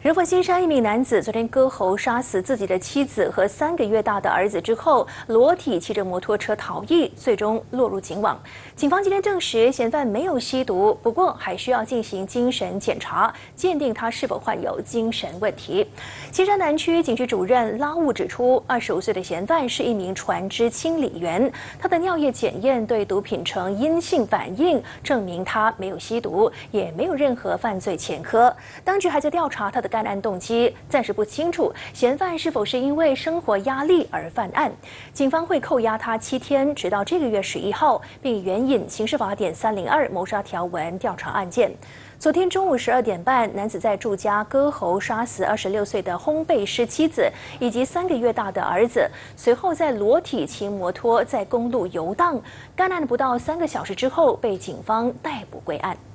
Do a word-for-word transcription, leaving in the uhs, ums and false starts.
人佛新山一名男子昨天割喉杀死自己的妻子和三个月大的儿子之后，裸体骑着摩托车逃逸，最终落入警网。警方今天证实，嫌犯没有吸毒，不过还需要进行精神检查，鉴定他是否患有精神问题。新山南区警局主任拉务指出，二十五岁的嫌犯是一名船只清理员，他的尿液检验对毒品呈阴性反应，证明他没有吸毒，也没有任何犯罪前科。当局还在调查他的干案动机，暂时不清楚嫌犯是否是因为生活压力而犯案。警方会扣押他七天，直到这个月十一号，并援引刑事法典三零二谋杀条文调查案件。昨天中午十二点半，男子在住家割喉杀死二十六岁的烘焙师妻子以及三个月大的儿子，随后在裸体骑摩托在公路游荡。干案不到三个小时之后，被警方逮捕归案。